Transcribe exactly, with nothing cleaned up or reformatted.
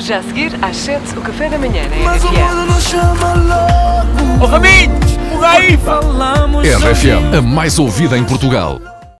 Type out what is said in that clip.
Já a seguir, às sete, o café da manhã na Mas R o F M. mundo nos chama logo. Ô Raminhos, o Gaífa! Falamos R F M, sobre a mais ouvida em Portugal.